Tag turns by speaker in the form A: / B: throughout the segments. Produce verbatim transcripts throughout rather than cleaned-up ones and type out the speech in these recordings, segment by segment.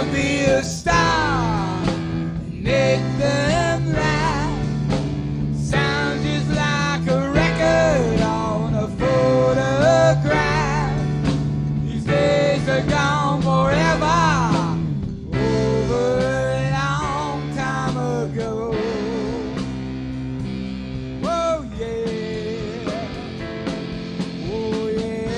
A: be a star and make them laugh. Sound just like a record on a photograph. These days are gone forever, over a long time ago. Oh yeah, oh yeah.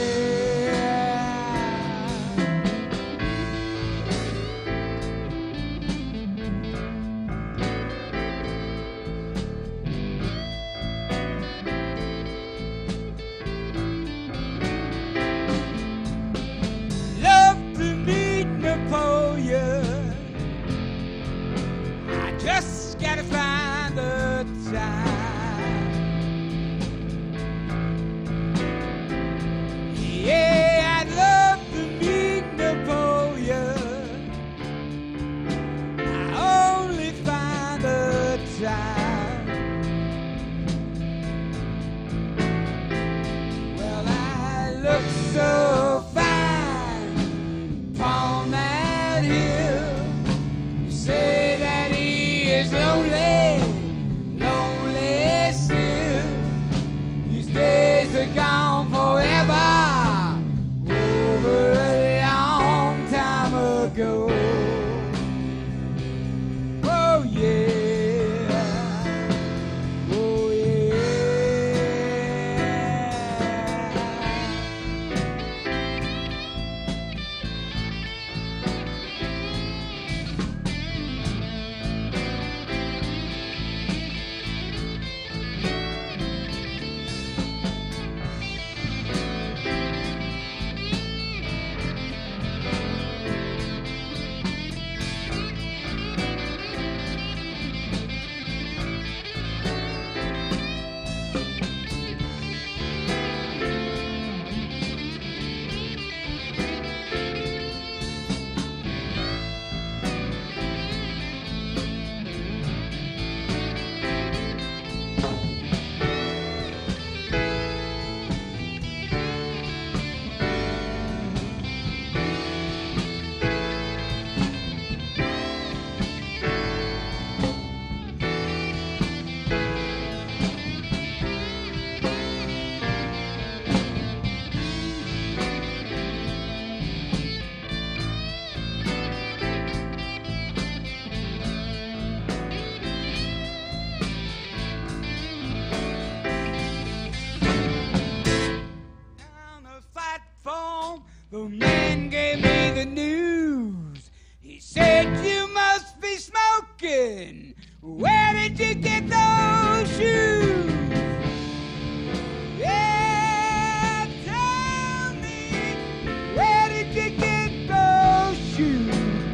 A: Love to meet Napoleon. I just gotta find the time. Yeah, I'd love to meet Napoleon. I only find the time. Well, I look so fine upon that hill. You say that he is lonely, lonely still. These days are gone forever, over a long time ago. Oh yeah, oh yeah. Down the platform, the man gave me the news. He said, you must be smoking. Where did you get those shoes? Yeah, tell me, where did you get those shoes?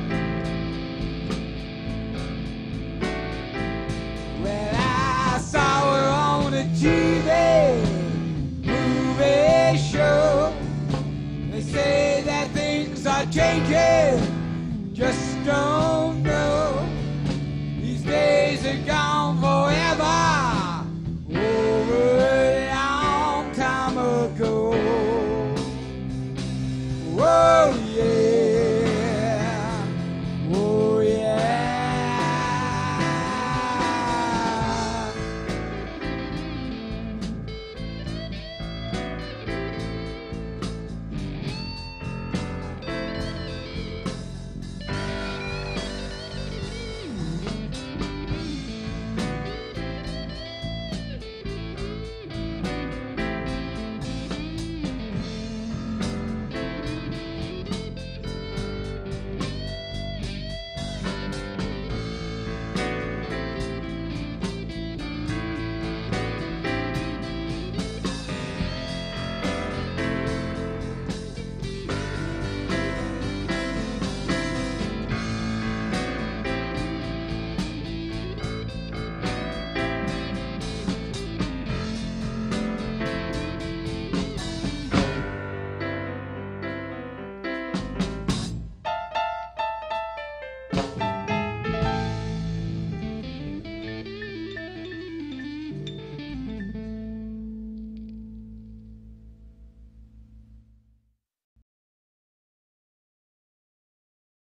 A: Well, I saw her on a Jive movie show. They say that things are changing, just don't